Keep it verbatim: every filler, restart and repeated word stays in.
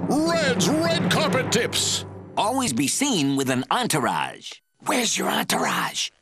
Red's red carpet tips. Always be seen with an entourage. Where's your entourage?